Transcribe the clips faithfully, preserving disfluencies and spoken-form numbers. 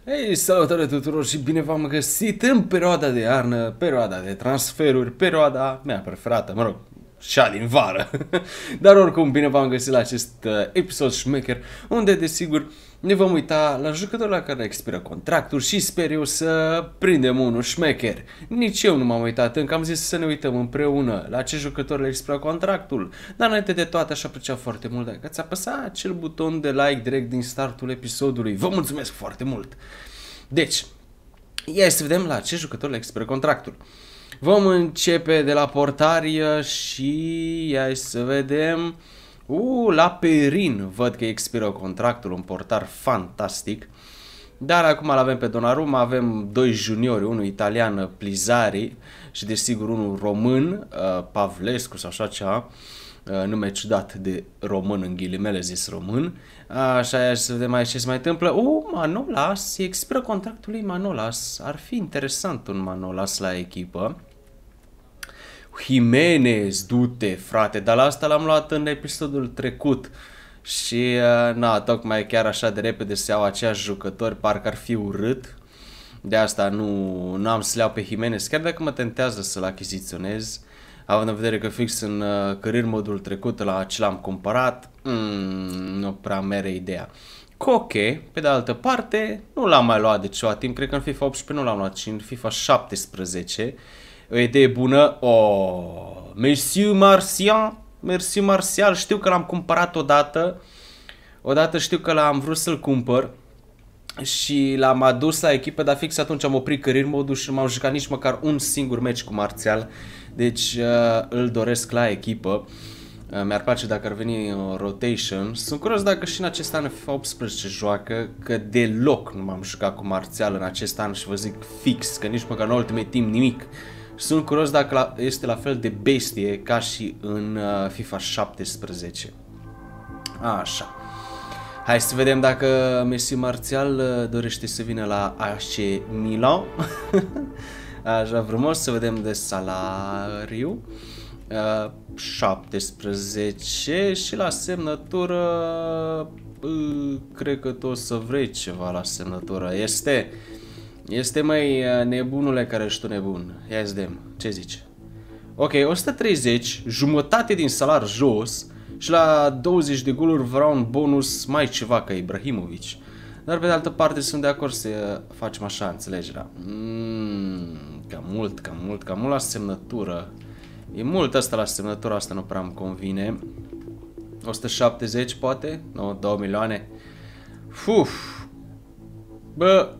Hei, salutare tuturor și bine v-am găsit în perioada de iarnă, perioada de transferuri, perioada mea preferată, mă rog, cea din vară. Dar oricum, bine v-am găsit la acest uh, episod șmecher, unde, desigur, ne vom uita la jucătorul la care expiră contractul și sper eu să prindem unul șmecher. Nici eu nu m-am uitat încă, am zis să ne uităm împreună la ce jucător le expiră contractul. Dar înainte de toate, aș aprecia foarte mult dacă ați apăsat acel buton de like direct din startul episodului. Vă mulțumesc foarte mult! Deci, ia să vedem la ce jucător le expiră contractul. Vom începe de la portari și ia să vedem. Uh, la Perin văd că expiră contractul, un portar fantastic. Dar acum îl avem pe Donnarumma, avem doi juniori, unul italian, Plizari, și desigur unul român, Pavlescu sau așa ceva. Nume ciudat de român, în ghilimele zis român. Așa, ia să vedem aici ce se mai întâmplă. Uh, Manolas, expiră contractul lui Manolas. Ar fi interesant un Manolas la echipă. Jimenez, du-te, frate, dar la asta l-am luat în episodul trecut. Și, na, tocmai chiar așa de repede se iau aceiași jucători, parcă ar fi urât. De asta nu, nu am să le iau pe Jimenez, chiar dacă mă tentează să-l achiziționez. Având în vedere că fix în uh, career modul trecut la ce l-am cumpărat, mm, nu prea mere ideea. Coche, pe de altă parte, nu l-am mai luat de ceva timp, cred că în FIFA optsprezece nu l-am luat, ci în FIFA șaptesprezece. O idee bună, oh, Merci Martial, Merci Martial, știu că l-am cumpărat odată, odată știu că l-am vrut să-l cumpăr și l-am adus la echipă, dar fix atunci am oprit career modul și nu m-am jucat nici măcar un singur meci cu Martial. Deci uh, îl doresc la echipă. Uh, mi-ar place dacă ar veni uh, rotation. Sunt curios dacă și în acest an FIFA optsprezece joacă, că deloc nu m-am jucat cu Martial în acest an și vă zic fix că nici măcar în Ultimate Team nimic. Sunt curios dacă la, este la fel de bestie ca și în uh, FIFA șaptesprezece. Așa. Hai să vedem dacă Messi Martial uh, dorește să vină la A C Milan. Așa frumos, să vedem de salariu. uh, șaptesprezece și la semnătură uh, cred că tu o să vrei ceva la semnătură. Este Este mai nebunule care ești tu nebun. Ia să vedem, ce zici? Ok, o sută treizeci, jumătate din salar jos și la douăzeci de goluri vreau un bonus mai ceva ca Ibrahimovic. Dar pe de altă parte sunt de acord să facem așa, înțelegerea. Mm, cam mult, cam mult, cam mult la semnătură. E mult asta la semnătură, asta nu prea îmi convine. o sută șaptezeci poate? Nu, două milioane. Uf. Bă.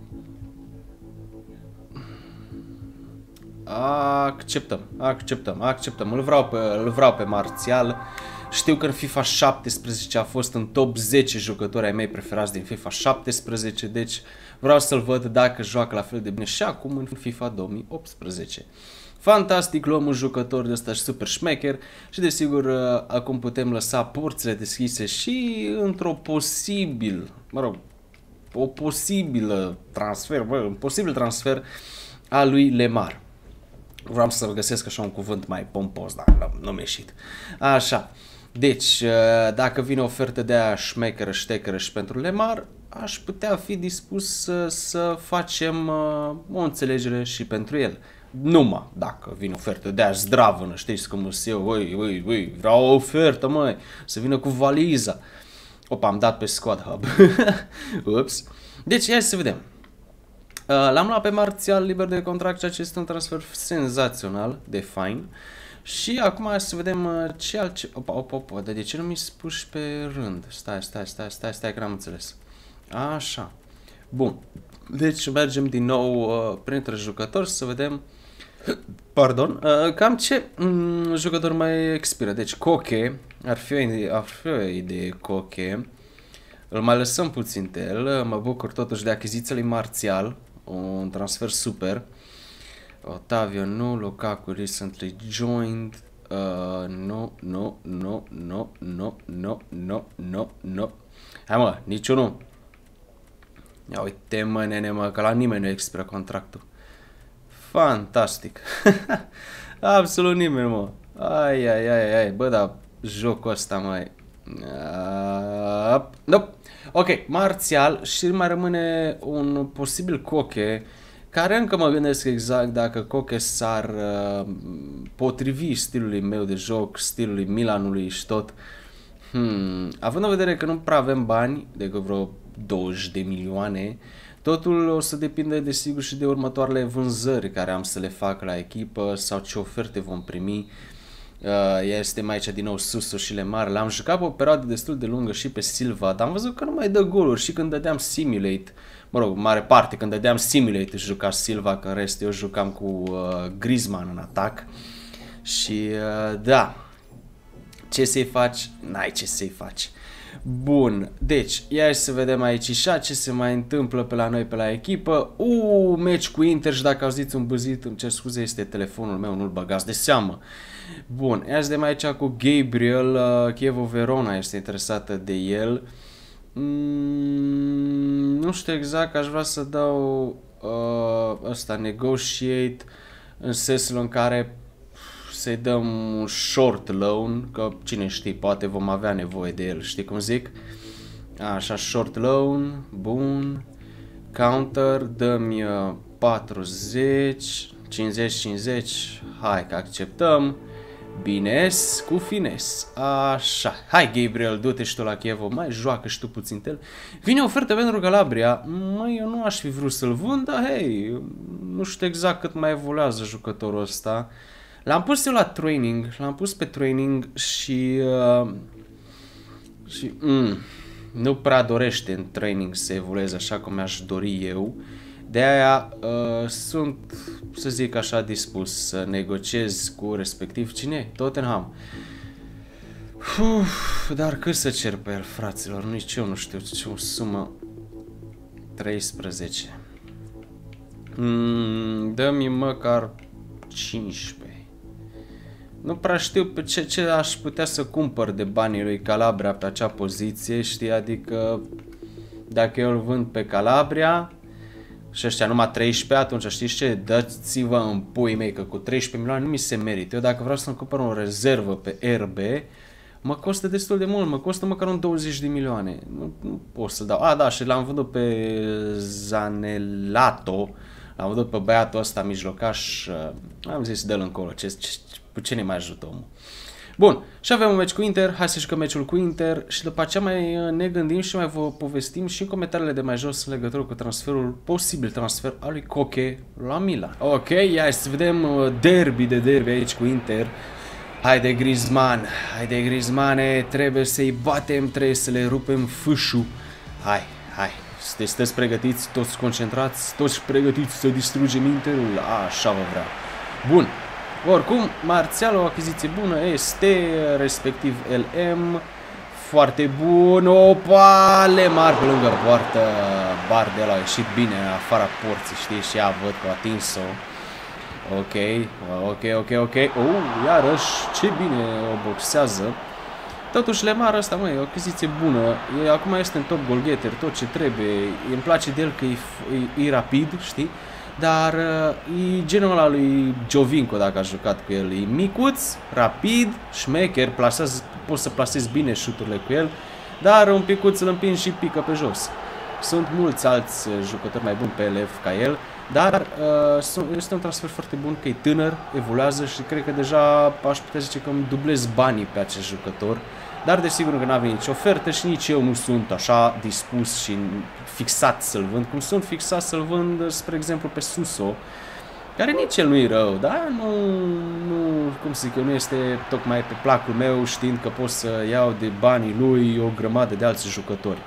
Acceptăm, acceptăm, acceptăm. Îl vreau pe, îl vreau pe Martial. Știu că în FIFA șaptesprezece a fost în top zece jucători ai mei preferați din FIFA șaptesprezece, deci vreau să-l văd dacă joacă la fel de bine și acum în FIFA două mii optsprezece. Fantastic, luăm un jucător de ăsta super șmecher și desigur acum putem lăsa porțile deschise și într-o posibil, mă rog, o posibilă transfer, bă, un posibil transfer a lui Lemar. Vreau să găsesc așa un cuvânt mai pompos, dar nu, nu mi-a ieșit. Așa. Deci, dacă vine ofertă de aia șmecheră, ștecheră și pentru Lemar, aș putea fi dispus să, să facem o înțelegere și pentru el. Numai dacă vine ofertă de aia zdravănă, știți cum sunt eu, ui, ui, ui, vreau o ofertă, măi, să vină cu valiza. Opa, am dat pe Squad Hub. Ups. Deci, hai să vedem. Uh, L-am luat pe Martial liber de contract, ceea ce este un transfer senzațional de fain. Și acum să vedem uh, ce altce... Opa, opa, opa, dar de ce nu mi-i spuși pe rând? Stai, stai, stai, stai, stai, că n-am înțeles. Așa. Bun. Deci mergem din nou uh, printre jucători să vedem... Pardon. Uh, cam ce um, jucător mai expiră. Deci Coche. Ar fi o idee, ar fi o idee Coche. Îl mai lăsăm puțin pe el. Mă bucur totuși de achiziția lui Martial. Un transfer super. Otavio nu, Lukaku recently joined. Uh, no, no, no, no, no, no, no, no, no. Hai mă, niciunul. Ia uite mă, nene mă, că la nimeni nu expiră contractul. Fantastic. Absolut nimeni, mă. Ai, ai, ai, ai, bă, dar jocul ăsta, măi. Uh, nope. Ok, Martial și mai rămâne un posibil Koke, care încă mă gândesc exact dacă Koke s-ar uh, potrivi stilului meu de joc, stilului Milanului și tot. Hmm. Având în vedere că nu prea avem bani, de vreo douăzeci de milioane, totul o să depinde desigur și de următoarele vânzări care am să le fac la echipă sau ce oferte vom primi. Este mai aici din nou Suso și Lemar. L-am jucat pe o perioadă destul de lungă și pe Silva, dar am văzut că nu mai dă goluri și când dădeam Simulate, mă rog, mare parte când dădeam Simulate își juca Silva, că în rest eu jucam cu uh, Griezmann în atac. Și uh, da, ce să-i faci? N-ai ce să-i faci. Bun, deci, ia să vedem aici și ce se mai întâmplă pe la noi, pe la echipă. Uuu, meci cu Inter și dacă auziți un băzit, îmi cer scuze, este telefonul meu, nu-l băgați de seamă. Bun, ia să vedem aici cu Gabriel, uh, Chievo Verona este interesată de el. Mm, nu știu exact, aș vrea să dau uh, ăsta, negotiate, în sensul în care să-i dăm un short loan, că cine știe, poate vom avea nevoie de el, știi cum zic? Așa, short loan, bun, counter, dă-mi patruzeci, cincizeci, cincizeci, hai că acceptăm, bines, cu fines, așa, hai Gabriel, du-te și tu la Chievo, mai joacă și tu puțin el, vine ofertă pentru Calabria, măi, eu nu aș fi vrut să-l vând, dar hei, nu știu exact cât mai evoluează jucătorul ăsta. L-am pus eu la training, l-am pus pe training și, uh, și mm, nu prea dorește în training să evolueze așa cum mi-aș dori eu. De aia uh, sunt, să zic așa, dispus să negociez cu respectiv cine? Tottenham. Uf, dar cât să cer pe el, fraților? Nici eu nu știu ce o sumă. treisprezece. Mm, dă-mi măcar cincisprezece. Nu prea știu pe ce, ce aș putea să cumpăr de banii lui Calabria pe acea poziție, știi, adică dacă eu îl vând pe Calabria și ăștia numai treisprezece, atunci știți ce, dați-vă în pui mei că cu treisprezece milioane nu mi se merită. Eu dacă vreau să-mi cumpăr o rezervă pe R B, mă costă destul de mult, mă costă măcar un douăzeci de milioane. Nu, nu pot să dau. A, da, și l-am vândut pe Zanelato, l-am vândut pe băiatul ăsta mijlocaș, am zis dă-l încolo, ce, ce, cu ce ne mai ajută omul. Bun, și avem un meci cu Inter, hai să jucăm meciul cu Inter și după aceea mai ne gândim și mai vă povestim și în comentariile de mai jos în legătură cu transferul, posibil transfer al lui Koke la Milan. Ok, hai să vedem derby de derby aici cu Inter. Haide Griezmann, haide Griezmanne, trebuie să-i batem, trebuie să le rupem fâșul. Hai, hai, sunteți pregătiți, toți concentrați, toți pregătiți să distrugem Interul? A, așa vă vreau. Bun. Oricum, Martial, o achiziție bună este, respectiv L M, foarte bun, opa, Lemar pe lângă poartă, Bardel a ieșit bine în afara porții, știi, și ea văd că a atins-o. Ok, ok, ok, ok, oh, iarăși, ce bine o boxează. Totuși, Lemar ăsta, măi, e o achiziție bună, e, acum este în top goalgetter, tot ce trebuie, îmi place de el că e, e, e rapid, știi? Dar uh, e genul ăla lui Giovinco, dacă a jucat cu el. E micuț, rapid, șmecher, plasează, poți să plasezi bine șuturile cu el, dar un picuț îl împingi și pică pe jos. Sunt mulți alți jucători mai buni pe elev ca el, dar uh, este un transfer foarte bun, că e tânăr, evoluează și cred că deja aș putea zice că îmi dublez banii pe acest jucător. Dar desigur că n-a venit nici ofertă și nici eu nu sunt așa dispus și fixat să-l vând, cum sunt fixat să-l vând, spre exemplu, pe Suso, care nici el nu-i rău, da? Nu, nu, cum să zic eu, nu este tocmai pe placul meu, știind că pot să iau de banii lui o grămadă de alți jucători.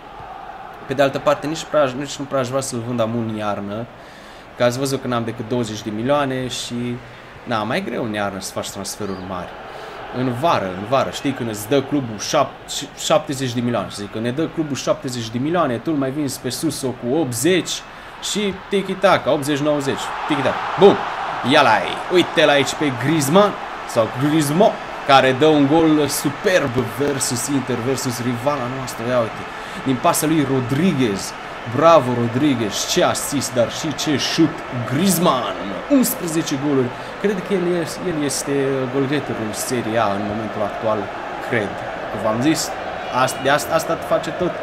Pe de altă parte, nici, prea, nici nu prea aș vrea să-l vând amun în iarnă, că ați văzut că n-am decât douăzeci de milioane și, na, mai greu în iarnă să faci transferuri mari. În vară, în vară, știi, când îți dă clubul șaptezeci de milioane, știi, când ne dă clubul șaptezeci de milioane, tu îl mai vinzi pe Suso cu optzeci și tiki-taka, optzeci nouăzeci, tiki-taka. Bun, ia-l ai, uite-l aici pe Griezmann, sau Griezmann, care dă un gol superb versus Inter, versus rivala noastră, ia uite, din pasă lui Rodriguez. Bravo Rodriguez, ce asist, dar și ce șut. Griezmann, unsprezece goluri. Cred că el este, el este goalgetterul în Serie A în momentul actual, cred. Că v-am zis, asta, de asta, asta face tot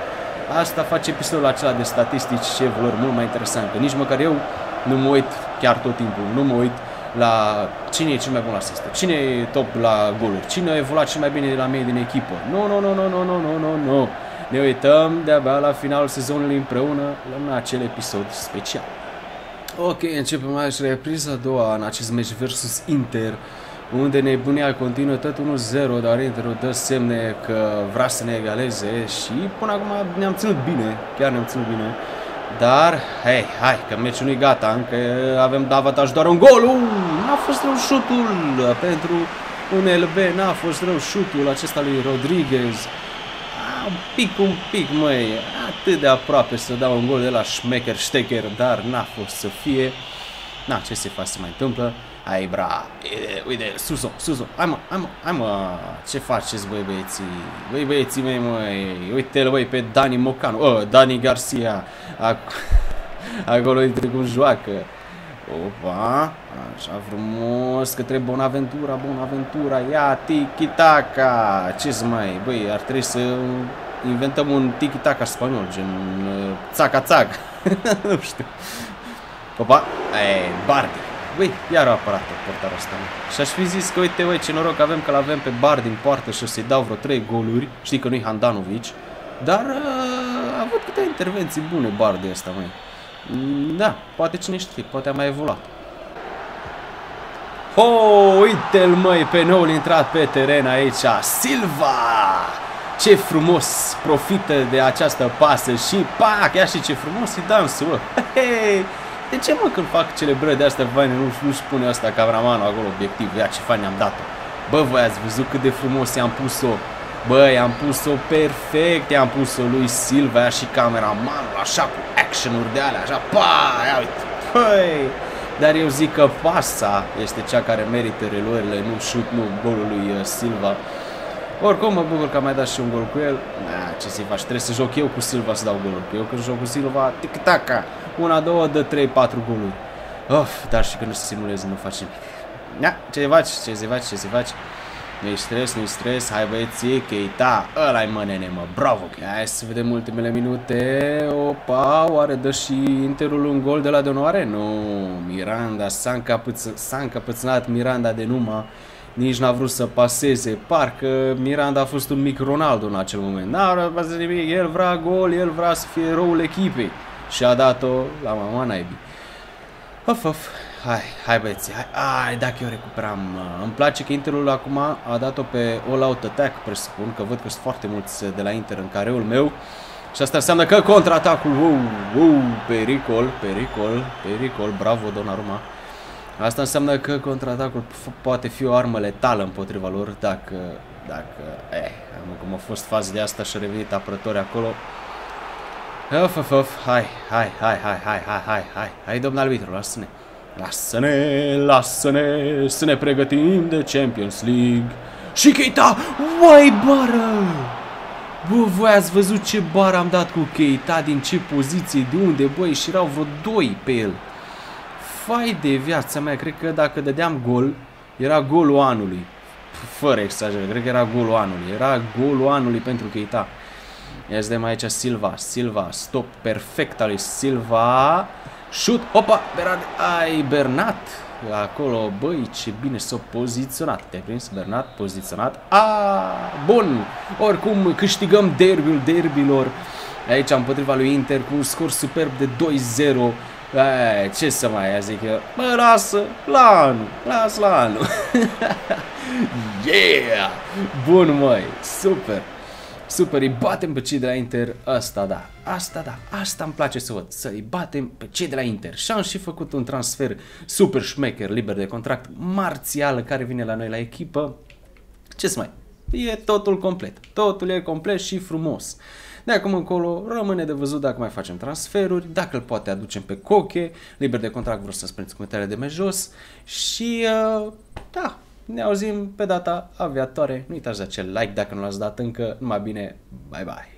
Asta face episodul acela de statistici și evaluări mult mai interesant, că nici măcar eu nu mă uit chiar tot timpul, nu mă uit la cine e cel mai bun la asistă, cine e top la goluri, cine a evoluat cel mai bine de la mine din echipă. Nu, nu, nu, nu, nu, nu, nu, nu, nu. Ne uităm de-abia la finalul sezonului împreună la acel episod special. Ok, începem aici repriza a doua în acest meci versus Inter, unde nebunia continuă tot unu zero, dar Interul dă semne că vrea să ne egaleze și până acum ne-am ținut bine, chiar ne-am ținut bine. Dar, hei, hai, că meciul nu-i gata, încă avem avantaj doar un gol. Uh, n-a fost rău șutul pentru un L B, n-a fost rău șutul acesta lui Rodriguez. Ah, un pic, un pic, măi, atât de aproape să dau un gol de la Schmecker, Stecker, dar n-a fost să fie. Na, ce se face, se mai întâmplă? Hai, bra, uite, Suso, Suso, hai mă, hai mă, hai mă, ce faceți, băi, băieții, băi, băieții mei, măi, uite-l, băi, pe Dani Mocanu, oh, Dani Garcia, Ac acolo uite cum joacă, opa, așa frumos, către Bonaventura, Bonaventura, ia, tiki-taka, ce-ți mai, băi, ar trebui să inventăm un tiki-taka spaniol, gen, țaca-țac, nu știu, opa, ei, Bardi. Băi, iar a apărat portarul ăsta, mă. Și aș fi zis că, uite, uite, ce noroc avem că l-avem pe Bardi în poartă și o să-i dau vreo trei goluri. Știi că nu-i Handanovic. Dar a avut câte intervenții bune Bardi ăsta, măi. Da, poate cine știe, poate a mai evoluat. Oh, uite-l, măi, pe noul intrat pe teren aici, Silva! Ce frumos profită de această pasă și, pac, ia și ce frumos e dansul, bă. Hei! De ce, mă, când fac celebrări de astea faine, nu, nu-și pune asta cameramanul acolo obiectiv? Ia ce fain am dat-o. Bă, voi ați văzut cât de frumos i-am pus-o? Bă, i-am pus-o perfect, i-am pus-o lui Silva, ia și cameramanul, așa, cu action-uri de alea, așa, pa, ia uite, păi. Dar eu zic că pasa este cea care merită reluările, nu șut, nu golul lui uh, Silva. Oricum, mă bucur că am mai dat și un gol cu el. Na, ce să-i faci? Trebuie să joc eu cu Silva să dau goluri. Că eu când joc cu Silva, tic-taca. Una, două, dă trei, patru goluri. Of, dar și când nu se simuleze, nu faci nimic. Na, ce se faci? Ce se faci? Ce se faci? Nu-i stres, nu-i stres. Hai, băieții, Keita. Ăla-i, mă, nene, mă. Bravo. Hai să vedem ultimele minute. Opa, oare dă și Interul un gol de la de onoare? Nu, Miranda s-a încăpățânat Miranda de numai. Nici n-a vrut să paseze, parcă Miranda a fost un mic Ronaldo în acel moment. N-a vrut să paseze nimic, el vrea gol, el vrea să fie eroul echipei. Și a dat-o la mama naibii. Of, of, hai, hai băieții, hai, hai, dacă eu recuperam. Îmi place că Interul acum a dat-o pe all-out attack, presupun, că văd că sunt foarte mulți de la Inter în careul meu. Și asta înseamnă că contraatacul, wow, wow, pericol, pericol, pericol, bravo Donnarumma. Asta înseamnă că contraatacul poate fi o armă letală împotriva lor dacă, dacă, eh, cum a fost fază de asta și a revenit apărători acolo. Of, of, of, hai, hai, hai, hai, hai, hai, hai, hai, hai, domnul arbitru, lasă-ne, lasă-ne, lasă-ne, să ne pregătim de Champions League. Și Keita, uai, bară! Bă, voi ați văzut ce bară am dat cu Keita, din ce poziție, de unde, băi, și erau vreo doi pe el. Fai de viața mea, cred că dacă dădeam gol, era golul anului. Fără exagerare, cred că era golul anului. Era golul anului pentru Keita. Ia să vedem aici Silva, Silva, stop perfect al lui Silva. Șut, opa, Bernat, ai, Bernat. Acolo, băi, ce bine s-a poziționat. Te-ai prins, Bernat, poziționat. A, bun, oricum câștigăm derbiul derbilor. Aici împotriva lui Inter cu un scor superb de doi zero. Ai, ce să mai ia, zic eu, bă, lasă la anul, lasă la anul. Yeah! Bun, măi, super, super, îi batem pe cei de la Inter, asta da, asta da, asta îmi place să văd, să îi batem pe cei de la Inter. Și am și făcut un transfer super șmecher, liber de contract, Marțial, care vine la noi la echipă. Ce să mai, e totul complet, totul e complet și frumos. De acum încolo rămâne de văzut dacă mai facem transferuri, dacă îl poate aducem pe Coche, liber de contract, vreau să spuneți comentariile de mai jos și uh, da, ne auzim pe data aviatoare. Nu uitați de acel like dacă nu l-ați dat încă, numai bine, bye bye!